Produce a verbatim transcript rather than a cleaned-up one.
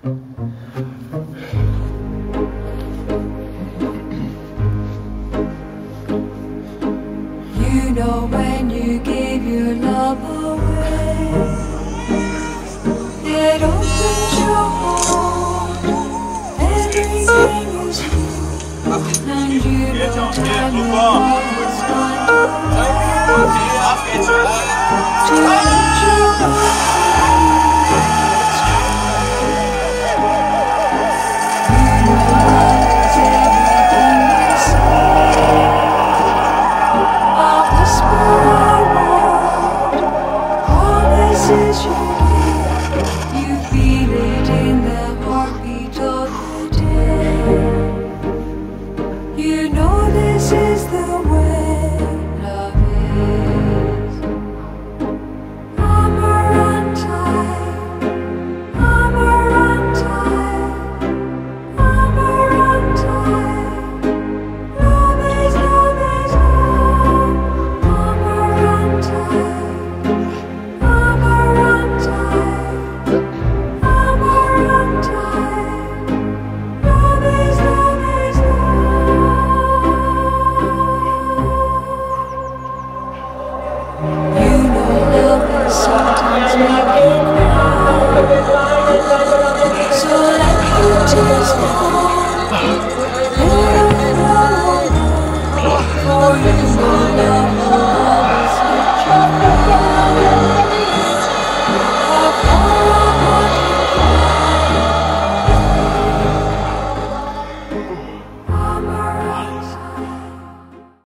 You know when you give your love away, it opens your heart. Everything is new, and you don't have no always find to let you go. You feel it in the heartbeat of the day. You know this is the way love is. I'm a run time, I'm a run time, I'm a run time. Love is, love is love. I'm a run time. Sometimes make you cry, so let your tears fall.